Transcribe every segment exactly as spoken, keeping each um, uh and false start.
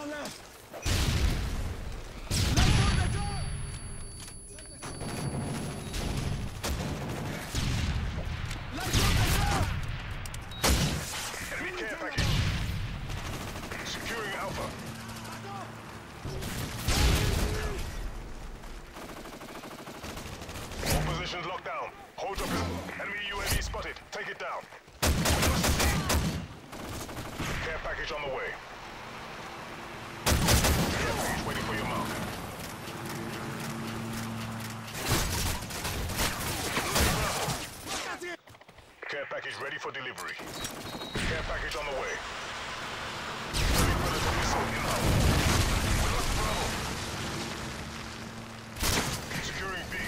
down left. Enemy care package. Securing Alpha. All positions locked down. Hold your position. Enemy U A V spotted. Take it down. Care package on the way. Care package waiting for your mark. Care package ready for delivery. Care package on the way. Predator missile inbound. We lost Bravo. Securing B.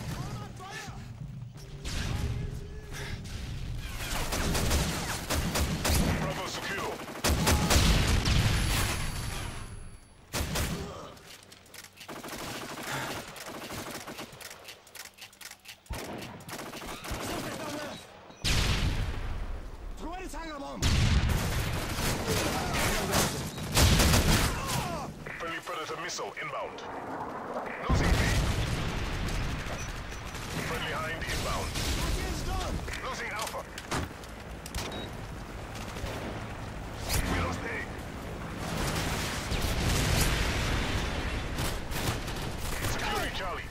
Bravo secure. Friendly Predator missile inbound. Losing B. Friendly Hind inbound. Losing Alpha. We lost A. Securing Charlie.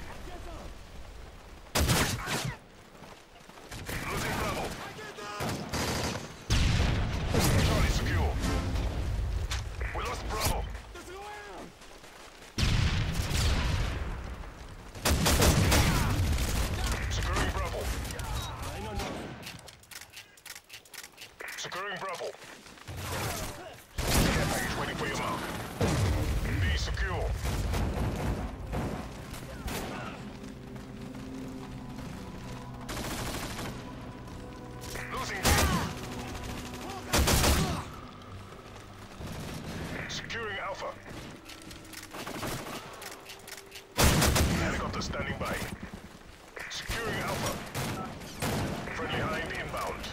Losing Bravo. Charlie secure. We lost Bravo. Securing Bravo. Securing Bravo. Care package waiting for your mark. B secure. Losing B. Securing Alpha. Helicopter standing by. Securing Alpha. Friendly Hind inbound.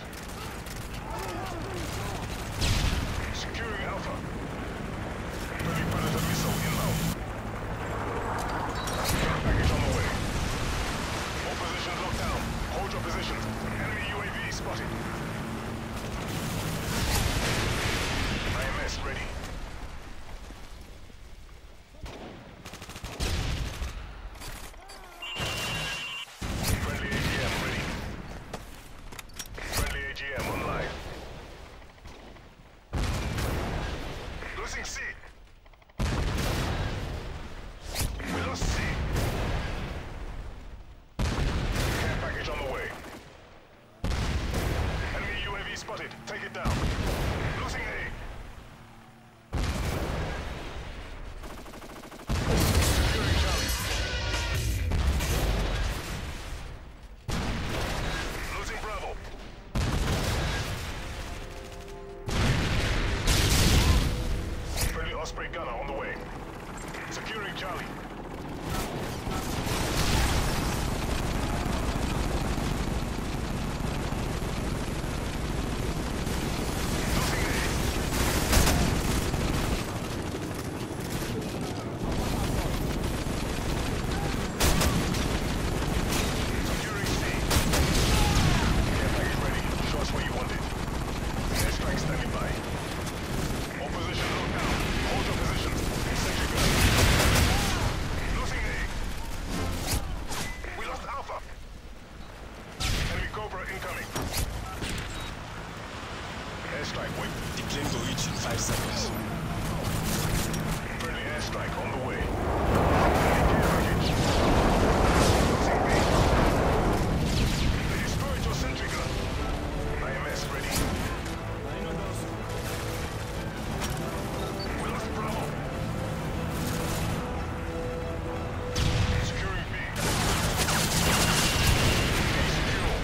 Securing Alpha. Friendly Predator missile inbound. Care package on the way. All positions locked down. Hold your positions. Enemy U A V spotted. I M S ready. Friendly A G M ready. Friendly A G M online. Losing C. We lost C. Care package on the way. Enemy U A V spotted. Take it down. Losing A. Securing Charlie. Losing Bravo. Friendly Osprey gunner on the way. Securing Charlie. Losing A. Securing C. Care package ready. Show us where you want it. Airstrike standing by. All positions locked down. Hold your positions. Sentry gun. Losing A. We lost Alpha. Enemy Cobra incoming. Airstrike wait. The plane will reach in five seconds. Friendly airstrike on the way. Enemy care package. Losing B. They destroyed your sentry gun. I M S ready. We lost Bravo. Securing B. B secure.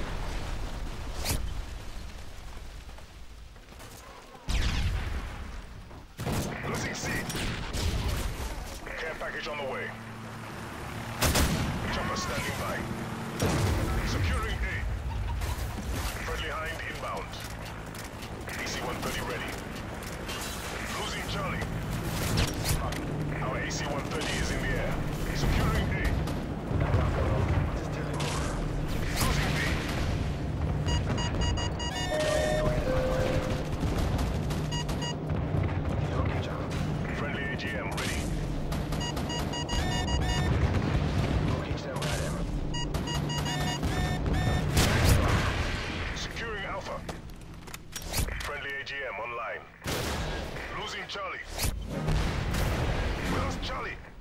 Losing C. Care package on the way. Chopper standing by. Securing A. Friendly Hind inbound. D C one thirty ready. Losing Charlie. Losing Charlie. We lost Charlie.